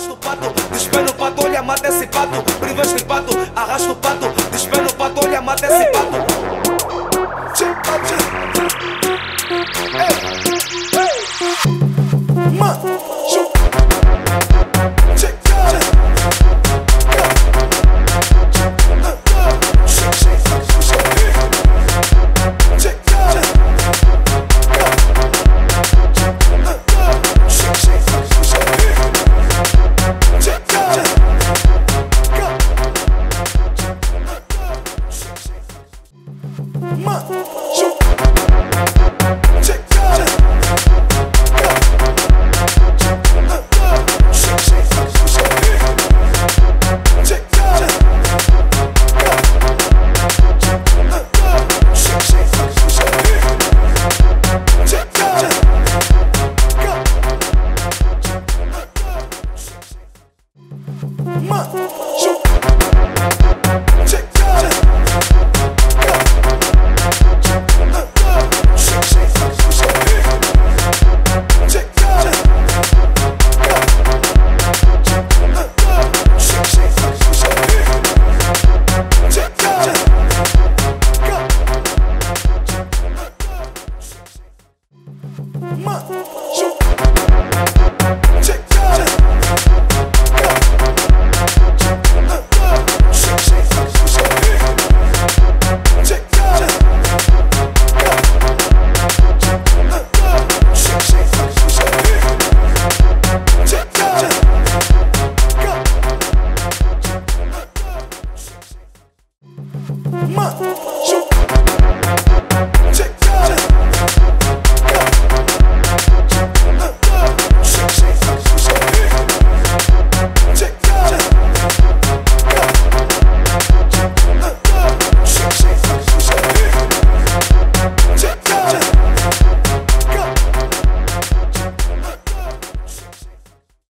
arrasta o pato, despena o pato, olha, mata esse pato. Privas de pato, arrasta o pato, despena o pato, olha, mata esse pato.